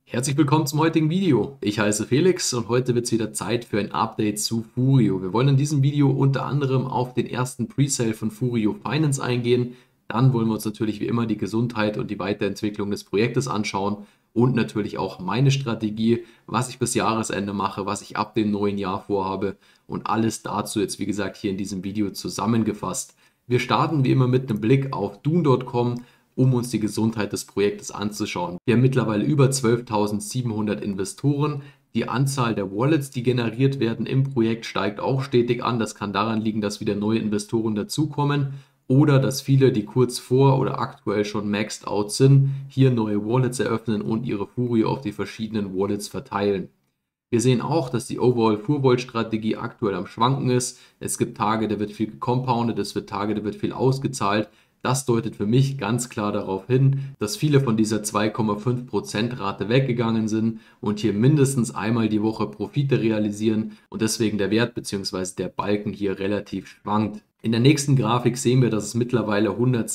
Herzlich willkommen zum heutigen Video. Ich heiße Felix und heute wird es wieder Zeit für ein Update zu Furio. Wir wollen in diesem Video unter anderem auf den ersten Presale von Furio Finance eingehen. Dann wollen wir uns natürlich wie immer die Gesundheit und die Weiterentwicklung des Projektes anschauen und natürlich auch meine Strategie, was ich bis Jahresende mache, was ich ab dem neuen Jahr vorhabe und alles dazu jetzt wie gesagt hier in diesem Video zusammengefasst. Wir starten wie immer mit einem Blick auf Dune.com, um uns die Gesundheit des Projektes anzuschauen. Wir haben mittlerweile über 12.700 Investoren. Die Anzahl der Wallets, die generiert werden im Projekt, steigt auch stetig an. Das kann daran liegen, dass wieder neue Investoren dazukommen oder dass viele, die kurz vor oder aktuell schon maxed out sind, hier neue Wallets eröffnen und ihre Furio auf die verschiedenen Wallets verteilen. Wir sehen auch, dass die Overall Fuhrvoll-Strategie aktuell am Schwanken ist. Es gibt Tage, da wird viel gecompoundet, es wird Tage, da wird viel ausgezahlt. Das deutet für mich ganz klar darauf hin, dass viele von dieser 2,5% Rate weggegangen sind und hier mindestens einmal die Woche Profite realisieren und deswegen der Wert bzw. der Balken hier relativ schwankt. In der nächsten Grafik sehen wir, dass es mittlerweile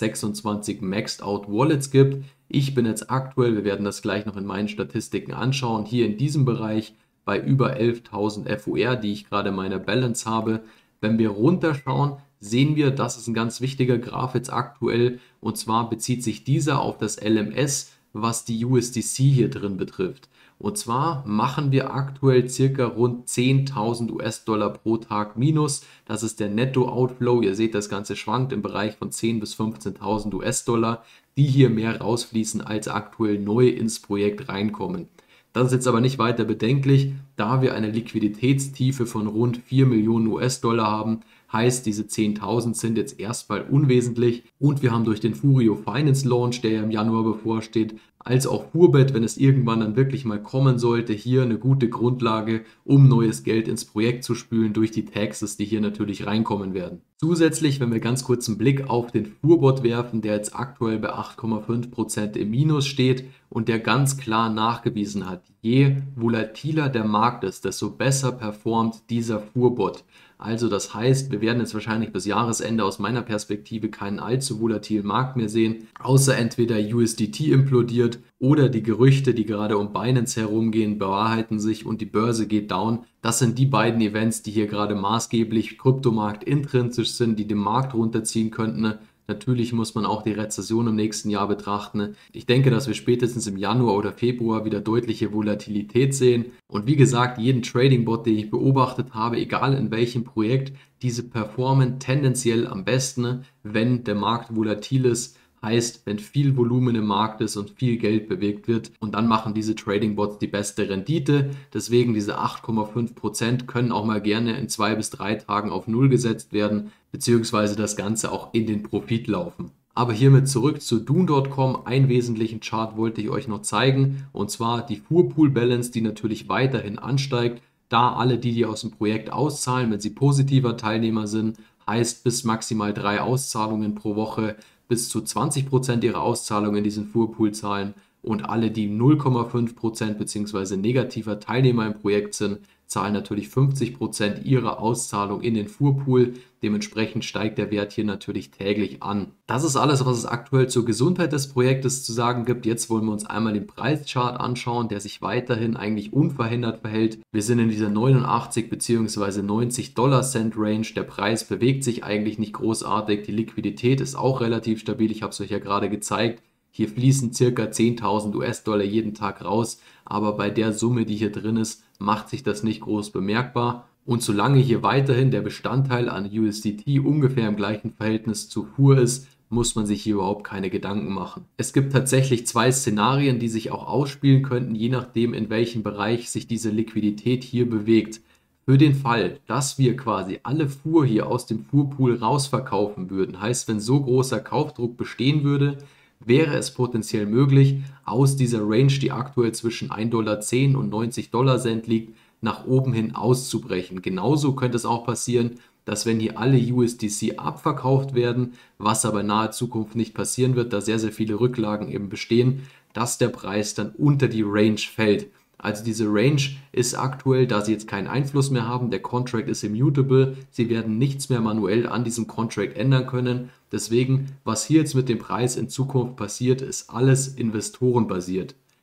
126 Maxed Out Wallets gibt. Ich bin jetzt aktuell, wir werden das gleich noch in meinen Statistiken anschauen, hier in diesem Bereich bei über 11.000 FOR, die ich gerade in meiner Balance habe. Wenn wir runterschauen, sehen wir, das ist ein ganz wichtiger Graph jetzt aktuell, und zwar bezieht sich dieser auf das LMS, was die USDC hier drin betrifft. Und zwar machen wir aktuell circa rund 10.000 US-Dollar pro Tag minus. Das ist der Netto-Outflow. Ihr seht, das Ganze schwankt im Bereich von 10.000 bis 15.000 US-Dollar, die hier mehr rausfließen, als aktuell neu ins Projekt reinkommen. Das ist jetzt aber nicht weiter bedenklich, da wir eine Liquiditätstiefe von rund 4 Millionen US-Dollar haben. Heißt, diese 10.000 sind jetzt erstmal unwesentlich und wir haben durch den Furio Finance Launch, der ja im Januar bevorsteht, als auch Furbet, wenn es irgendwann dann wirklich mal kommen sollte, hier eine gute Grundlage, um neues Geld ins Projekt zu spülen durch die Taxes, die hier natürlich reinkommen werden. Zusätzlich, wenn wir ganz kurz einen Blick auf den Furbot werfen, der jetzt aktuell bei 8,5% im Minus steht und der ganz klar nachgewiesen hat, je volatiler der Markt ist, desto besser performt dieser Furbot. Also das heißt, wir werden jetzt wahrscheinlich bis Jahresende aus meiner Perspektive keinen allzu volatilen Markt mehr sehen, außer entweder USDT implodiert oder die Gerüchte, die gerade um Binance herumgehen, bewahrheiten sich und die Börse geht down. Das sind die beiden Events, die hier gerade maßgeblich Kryptomarkt intrinsisch sind, die den Markt runterziehen könnten. Natürlich muss man auch die Rezession im nächsten Jahr betrachten. Ich denke, dass wir spätestens im Januar oder Februar wieder deutliche Volatilität sehen. Und wie gesagt, jeden Trading-Bot, den ich beobachtet habe, egal in welchem Projekt, diese performen tendenziell am besten, wenn der Markt volatil ist. Heißt, wenn viel Volumen im Markt ist und viel Geld bewegt wird, und dann machen diese Trading Bots die beste Rendite. Deswegen diese 8,5% können auch mal gerne in 2 bis 3 Tagen auf Null gesetzt werden, beziehungsweise das Ganze auch in den Profit laufen. Aber hiermit zurück zu Dune.com. Einen wesentlichen Chart wollte ich euch noch zeigen, und zwar die Fuhrpool Balance, die natürlich weiterhin ansteigt, da alle die aus dem Projekt auszahlen, wenn sie positiver Teilnehmer sind, heißt bis maximal 3 Auszahlungen pro Woche, bis zu 20% ihrer Auszahlungen in diesen Fuhrpool zahlen, und alle, die 0,5% bzw. negativer Teilnehmer im Projekt sind, zahlen natürlich 50% ihrer Auszahlung in den Fuhrpool. Dementsprechend steigt der Wert hier natürlich täglich an. Das ist alles, was es aktuell zur Gesundheit des Projektes zu sagen gibt. Jetzt wollen wir uns einmal den Preischart anschauen, der sich weiterhin eigentlich unverändert verhält. Wir sind in dieser 89 bzw. 90 Dollar Cent Range. Der Preis bewegt sich eigentlich nicht großartig. Die Liquidität ist auch relativ stabil. Ich habe es euch ja gerade gezeigt. Hier fließen circa 10.000 US-Dollar jeden Tag raus, aber bei der Summe, die hier drin ist, macht sich das nicht groß bemerkbar. Und solange hier weiterhin der Bestandteil an USDT ungefähr im gleichen Verhältnis zur Fuhr ist, muss man sich hier überhaupt keine Gedanken machen. Es gibt tatsächlich 2 Szenarien, die sich auch ausspielen könnten, je nachdem, in welchem Bereich sich diese Liquidität hier bewegt. Für den Fall, dass wir quasi alle Fuhr hier aus dem Fuhrpool rausverkaufen würden, heißt, wenn so großer Kaufdruck bestehen würde, wäre es potenziell möglich, aus dieser Range, die aktuell zwischen 1,10 $ und 90 Dollar Cent liegt, nach oben hin auszubrechen. Genauso könnte es auch passieren, dass wenn hier alle USDC abverkauft werden, was aber in naher Zukunft nicht passieren wird, da sehr, sehr viele Rücklagen eben bestehen, dass der Preis dann unter die Range fällt. Also diese Range ist aktuell, da sie jetzt keinen Einfluss mehr haben, der Contract ist immutable, sie werden nichts mehr manuell an diesem Contract ändern können. Deswegen, was hier jetzt mit dem Preis in Zukunft passiert, ist alles investorenbasiert.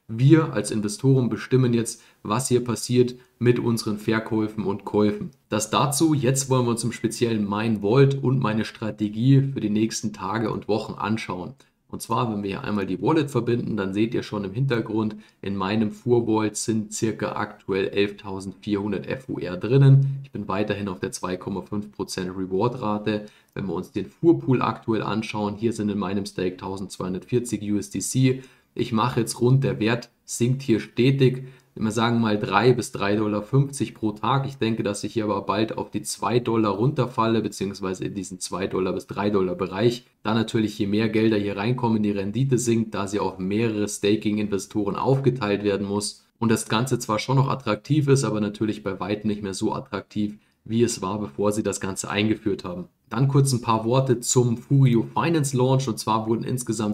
Wir als Investoren bestimmen jetzt, was hier passiert mit unseren Verkäufen und Käufen. Das dazu. Jetzt wollen wir uns im Speziellen mein Vault und meine Strategie für die nächsten Tage und Wochen anschauen. Und zwar, wenn wir hier einmal die Wallet verbinden, dann seht ihr schon im Hintergrund, in meinem Fuhr-Vault sind circa aktuell 11.400 FUR drinnen. Ich bin weiterhin auf der 2,5% Reward-Rate. Wenn wir uns den Fuhrpool aktuell anschauen, hier sind in meinem Stake 1240 USDC. Ich mache jetzt rund, der Wert sinkt hier stetig. Wir sagen mal 3 bis 3,50 $ pro Tag. Ich denke, dass ich hier aber bald auf die 2 $ runterfalle, beziehungsweise in diesen 2 $ bis 3 $ Bereich. Da natürlich je mehr Gelder hier reinkommen, die Rendite sinkt, da sie auf mehrere Staking-Investoren aufgeteilt werden muss. Und das Ganze zwar schon noch attraktiv ist, aber natürlich bei weitem nicht mehr so attraktiv, wie es war, bevor sie das Ganze eingeführt haben. Dann kurz ein paar Worte zum Furio Finance Launch, und zwar wurden insgesamt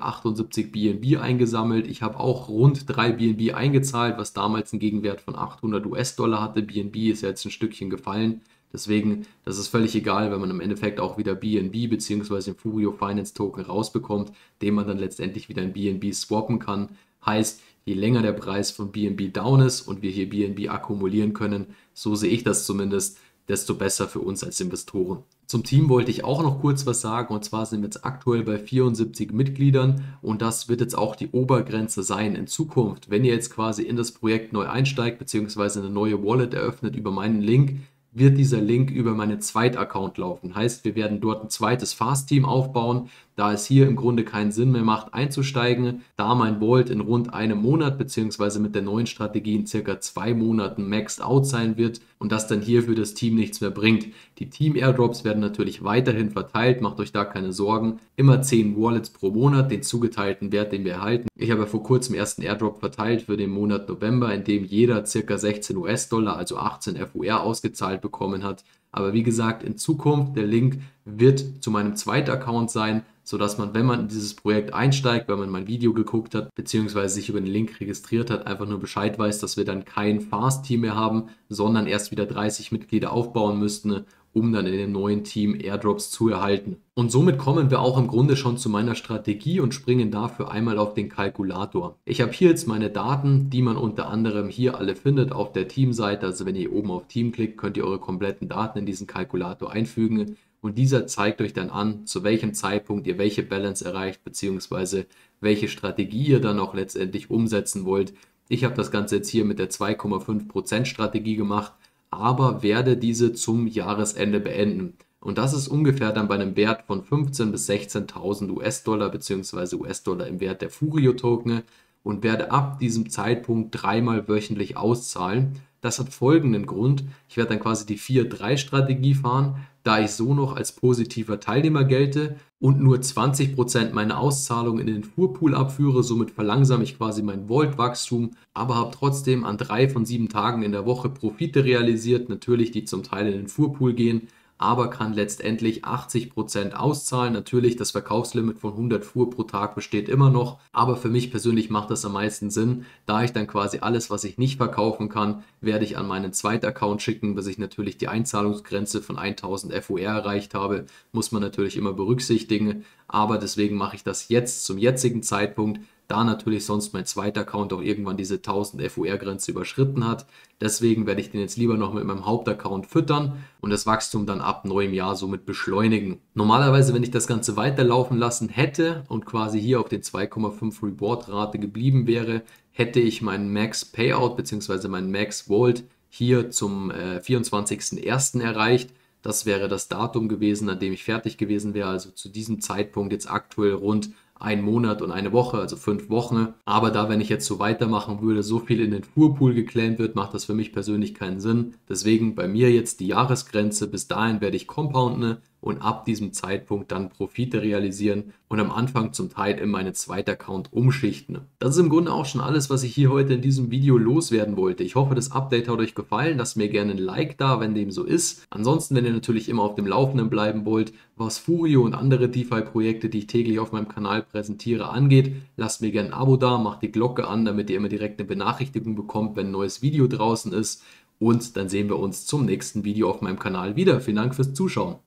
578 BNB eingesammelt. Ich habe auch rund 3 BNB eingezahlt, was damals einen Gegenwert von 800 US-Dollar hatte. BNB ist ja jetzt ein Stückchen gefallen. Deswegen, das ist völlig egal, wenn man im Endeffekt auch wieder BNB bzw. den Furio Finance Token rausbekommt, den man dann letztendlich wieder in BNB swappen kann. Heißt, je länger der Preis von BNB down ist und wir hier BNB akkumulieren können, so sehe ich das zumindest, desto besser für uns als Investoren. Zum Team wollte ich auch noch kurz was sagen, und zwar sind wir jetzt aktuell bei 74 Mitgliedern und das wird jetzt auch die Obergrenze sein in Zukunft. Wenn ihr jetzt quasi in das Projekt neu einsteigt bzw. eine neue Wallet eröffnet über meinen Link, wird dieser Link über meinen Zweit-Account laufen. Heißt, wir werden dort ein zweites Fast-Team aufbauen, da es hier im Grunde keinen Sinn mehr macht einzusteigen, da mein Vault in rund einem Monat bzw. mit der neuen Strategie in circa 2 Monaten maxed out sein wird und das dann hier für das Team nichts mehr bringt. Die Team-Airdrops werden natürlich weiterhin verteilt, macht euch da keine Sorgen. Immer 10 Wallets pro Monat, den zugeteilten Wert, den wir erhalten. Ich habe vor kurzem ersten Airdrop verteilt für den Monat November, in dem jeder circa 16 US-Dollar, also 18 FUR ausgezahlt bekommen hat. Aber wie gesagt, in Zukunft, der Link wird zu meinem zweiten Account sein, sodass man, wenn man in dieses Projekt einsteigt, wenn man mein Video geguckt hat, beziehungsweise sich über den Link registriert hat, einfach nur Bescheid weiß, dass wir dann kein Fast-Team mehr haben, sondern erst wieder 30 Mitglieder aufbauen müssten, um dann in dem neuen Team Airdrops zu erhalten. Und somit kommen wir auch im Grunde schon zu meiner Strategie und springen dafür einmal auf den Kalkulator. Ich habe hier jetzt meine Daten, die man unter anderem hier alle findet auf der Teamseite. Also wenn ihr oben auf Team klickt, könnt ihr eure kompletten Daten in diesen Kalkulator einfügen. Und dieser zeigt euch dann an, zu welchem Zeitpunkt ihr welche Balance erreicht, beziehungsweise welche Strategie ihr dann auch letztendlich umsetzen wollt. Ich habe das Ganze jetzt hier mit der 2,5% Strategie gemacht, aber werde diese zum Jahresende beenden. Und das ist ungefähr dann bei einem Wert von 15.000 bis 16.000 US-Dollar bzw. US-Dollar im Wert der Furio-Token und werde ab diesem Zeitpunkt 3-mal wöchentlich auszahlen. Das hat folgenden Grund: Ich werde dann quasi die 4-3-Strategie fahren, da ich so noch als positiver Teilnehmer gelte und nur 20% meiner Auszahlung in den Fuhrpool abführe. Somit verlangsame ich quasi mein Vault-Wachstum, aber habe trotzdem an 3 von 7 Tagen in der Woche Profite realisiert, natürlich die zum Teil in den Fuhrpool gehen, aber kann letztendlich 80% auszahlen. Natürlich, das Verkaufslimit von 100 Fuhr pro Tag besteht immer noch, aber für mich persönlich macht das am meisten Sinn, da ich dann quasi alles, was ich nicht verkaufen kann, werde ich an meinen zweiten Account schicken, bis ich natürlich die Einzahlungsgrenze von 1000 FUR erreicht habe. Muss man natürlich immer berücksichtigen, aber deswegen mache ich das jetzt zum jetzigen Zeitpunkt, da natürlich sonst mein zweiter Account auch irgendwann diese 1000 FUR-Grenze überschritten hat. Deswegen werde ich den jetzt lieber noch mit meinem Hauptaccount füttern und das Wachstum dann ab neuem Jahr somit beschleunigen. Normalerweise, wenn ich das Ganze weiterlaufen lassen hätte und quasi hier auf den 2,5 Reward-Rate geblieben wäre, hätte ich meinen Max Payout bzw. meinen Max Vault hier zum 24.01. erreicht. Das wäre das Datum gewesen, an dem ich fertig gewesen wäre, also zu diesem Zeitpunkt jetzt aktuell rund 1 Monat und 1 Woche, also 5 Wochen. Aber da, wenn ich jetzt so weitermachen würde, so viel in den Fuhrpool geclaimt wird, macht das für mich persönlich keinen Sinn. Deswegen bei mir jetzt die Jahresgrenze. Bis dahin werde ich compounden und ab diesem Zeitpunkt dann Profite realisieren und am Anfang zum Teil in meinen zweiten Account umschichten. Das ist im Grunde auch schon alles, was ich hier heute in diesem Video loswerden wollte. Ich hoffe, das Update hat euch gefallen. Lasst mir gerne ein Like da, wenn dem so ist. Ansonsten, wenn ihr natürlich immer auf dem Laufenden bleiben wollt, was Furio und andere DeFi-Projekte, die ich täglich auf meinem Kanal präsentiere, angeht, lasst mir gerne ein Abo da, macht die Glocke an, damit ihr immer direkt eine Benachrichtigung bekommt, wenn ein neues Video draußen ist. Und dann sehen wir uns zum nächsten Video auf meinem Kanal wieder. Vielen Dank fürs Zuschauen.